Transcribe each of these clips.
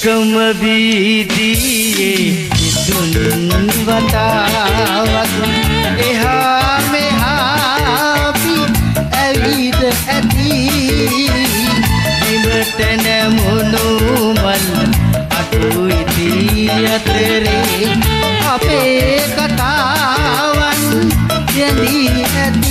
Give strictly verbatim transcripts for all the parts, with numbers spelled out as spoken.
එකම වීදියේ තුන් වතාවක් එහා මෙහා අපි ඇවිද ඇති බිමට නැමුණු මල් අතු ඉති අතරේ අපේ කතාවන් යැදී ඇති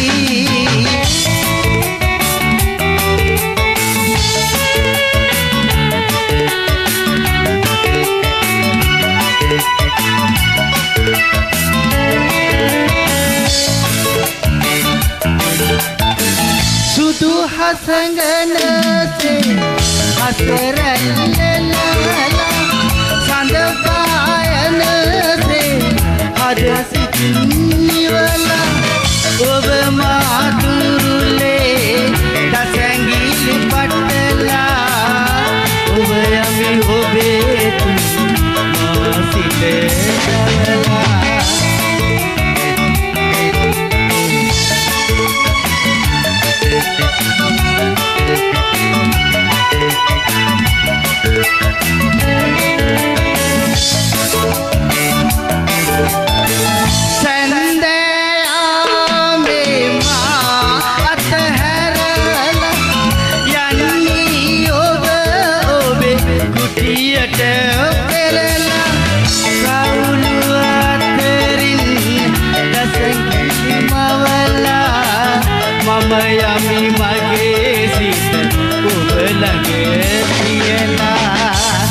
සුදු හසඟනසේ හසරල්ලලා සඳ පායනසේ හද සිටිනිවලා ඔබ මාතුරුලේ දසැඟිලි පටලා ඔබ යමි ඔබේ මා සිටලා Yami mage sita ඔබ ළඟ තියලා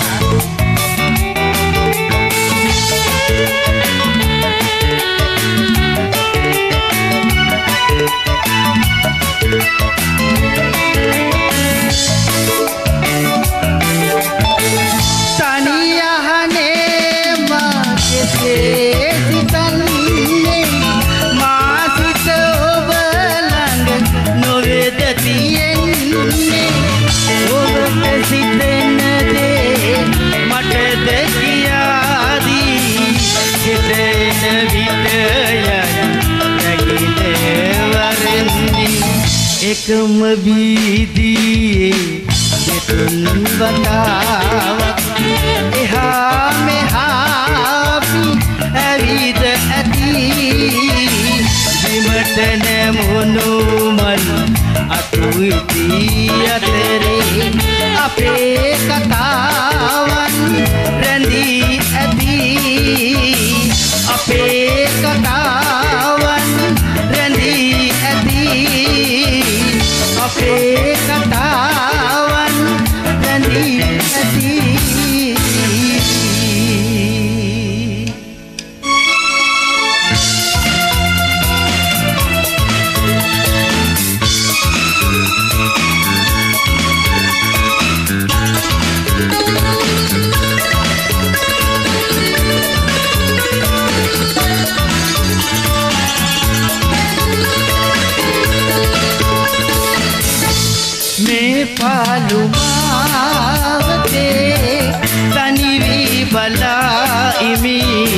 තනියහනේ මා කෙසේ සිතන්නේ මා සිත ඔබ ළඟ නොවේද තියෙන්නේ ඔබට සිතෙන දේ මටද කියාදී හිතෙන විට යන නැගිට වරෙන්නේ එකම වීදියේ දෙතුන් වතාවක් එහා මෙහා අපි ඇවිද ඇති බිමට නැමුණු මල් අතු ඉති අතරේ අපේ කතාවන් රැඳී ඇති අපේ කතාවන් රැඳී ඇති අපේ කතාවන් රැඳී ඇති පාලු මාවතේ තනිවි බලා ඉමි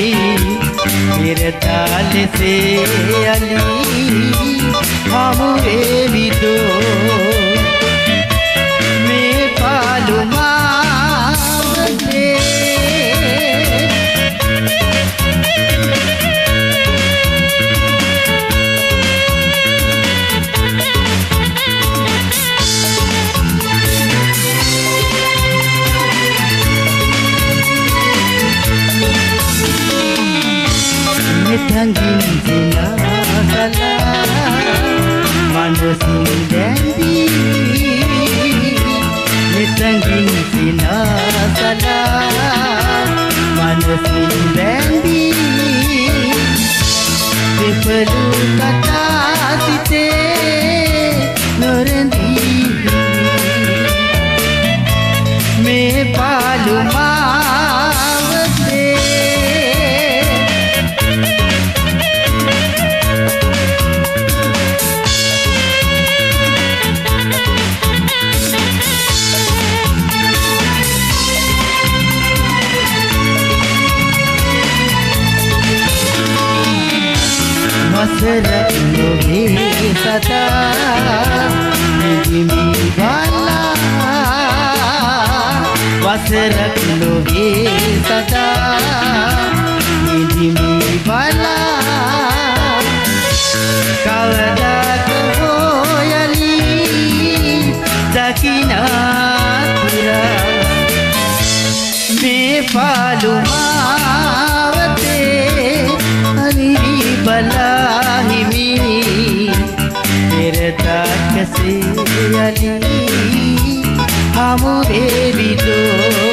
ඉරතාලසේ අලි හමු වේවිදෝ මේ පාලු මාවතේ Tangin sinasala manusin dendi Tangin sinasala manusin dendi Perlu kata site norendi me palu mawate Masalah nobe sata nimi bala මසරක් නොවේ සදා ඉදිමි බලා කවදාක හෝ යලි දකිනා පුරා මේ පාළු මාවතේ අනිවි බලා හිමි පෙරතක් කසේ යලි හමු වේවිදෝ